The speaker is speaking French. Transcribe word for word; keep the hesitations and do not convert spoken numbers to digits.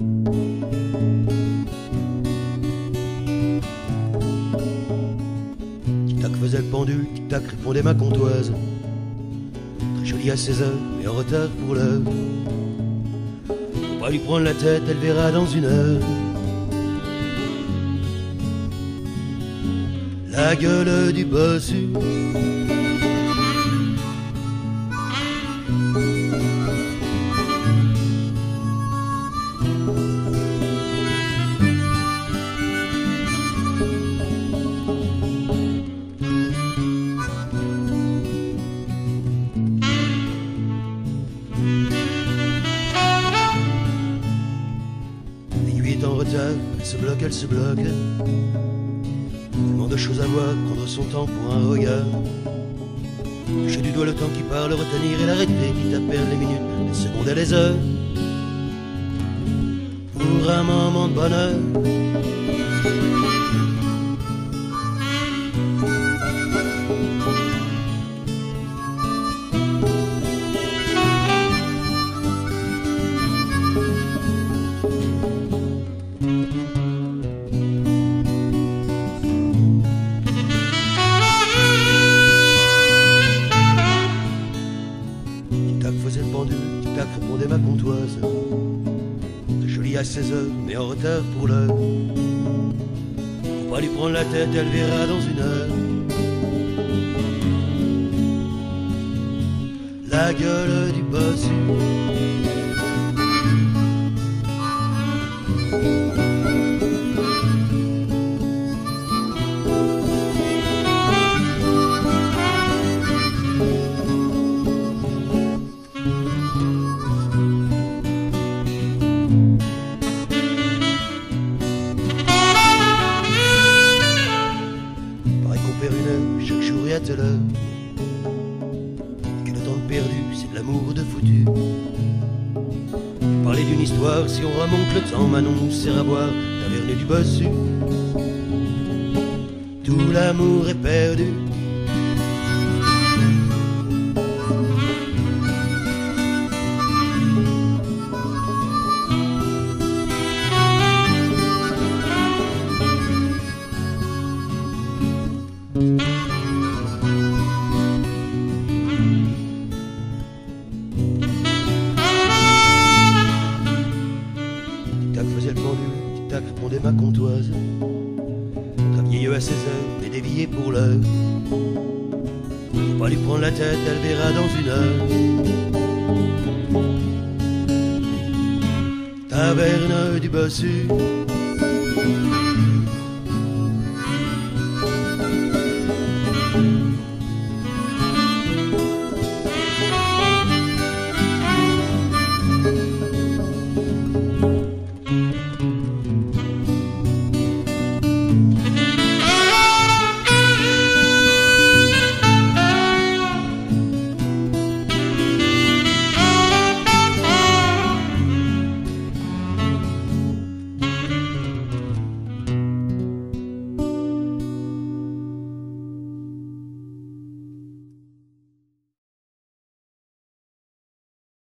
Tic-tac faisait le pendule, tic-tac répondait ma comptoise. Très jolie à seize heures, mais en retard pour l'heure. Faut pas lui prendre la tête, elle verra dans une heure. La gueule du bossu. L'aiguille est en retard, elle se bloque, elle se bloque. Tellement de choses à voir, prendre son temps pour un regard. Toucher du doigt le temps qui parle, retenir et l'arrêter, quitte à perdre les minutes, les secondes et les heures. Pour un moment de bonheur. Tic-tac faisait le pendule, tic-tac répondait ma comptoise. Très jolie à seize heures, mais en retard pour l'heure. Faut pas lui prendre la tête, elle verra dans une heure. La gueule du bossu. Pareil qu'on perd une heure chaque jour et à telle heure. Et que le temps perdu, c'est de l'amour de foutu. Parler d'une histoire, si on remonte le temps, Manon nous sert à boire taverne du bossu. Tout l'amour est perdu. Tic-tac faisait le pendule, tic-tac répondait ma comptoise. Très vieilleux à seize heures, mais dévié pour l'heure. Faut pas lui prendre la tête, elle verra dans une heure. Taverne du bossu.